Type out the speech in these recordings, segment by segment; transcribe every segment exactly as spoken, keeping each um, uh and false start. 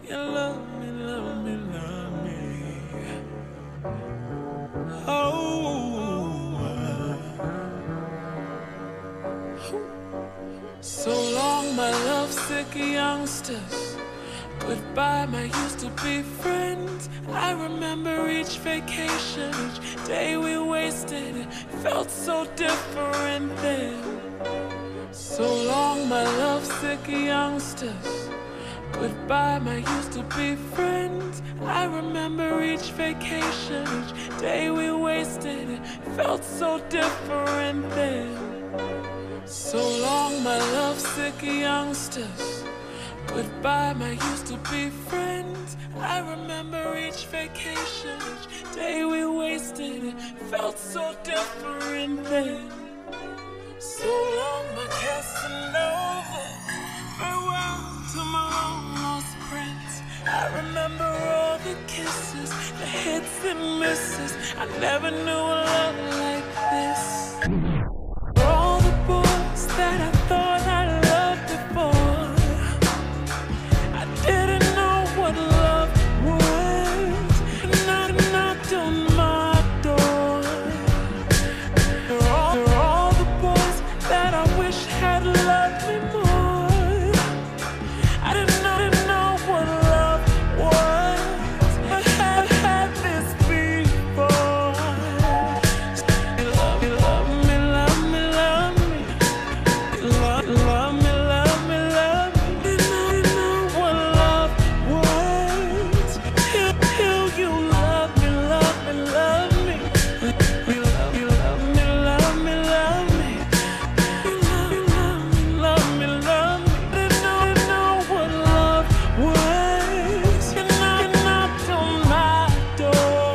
You love me, love me, love me. Oh, so long, my lovesick youngsters. Goodbye, my used to be friends. I remember each vacation, each day we wasted. It felt so different then. So long, my lovesick youngsters. Goodbye, my used to be friends. I remember each vacation, each day we wasted. It felt so different then. So long, my lovesick youngsters. Goodbye, my used to be friends. I remember each vacation, each day we wasted. It felt so different then. So long, my Casanova. Farewell to my long lost prince. I remember all the kisses, the hits and misses. I never knew a love like this. All the boys that I thought I loved before, I didn't know what love was. And I knocked on my door. They're all, they're all the boys that I wish had loved me more. I didn't know, didn't know what love was. I had had this before. You love, you love me, love me, love me. You love, love me, love me, love me. Didn't know, didn't know what love was. Till, till you love me, love me, love me. You love, you love me, love me, love me. You love, you love me, love me, love me. Didn't know, didn't know what love was. You knocked, you knocked on my door.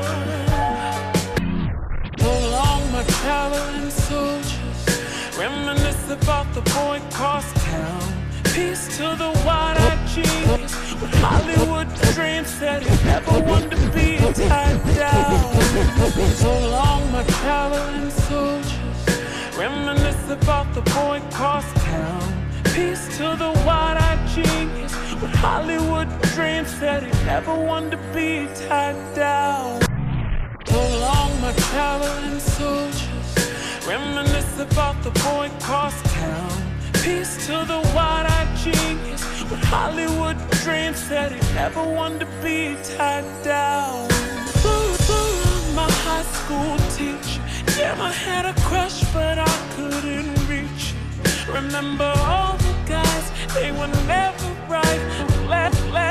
So long, my traveling soldiers. Reminisce about the boy cross town. Peace to the wide-eyed genius with Hollywood dreams that he never wanted to be tied down. So long, my traveling soldiers. Reminisce about the boy cross town. Peace to the wide-eyed genius with Hollywood dreams that he never wanted to be tied down. So long, my traveling soldiers. Reminisce about the boy cross town. Peace to the wide-eyed genius with Hollywood dreams that he never wanted to be tied down. So, so long, my high school teacher. Yeah, I had a crush, but I couldn't reach. Remember all the guys, they were never right. Glad, glad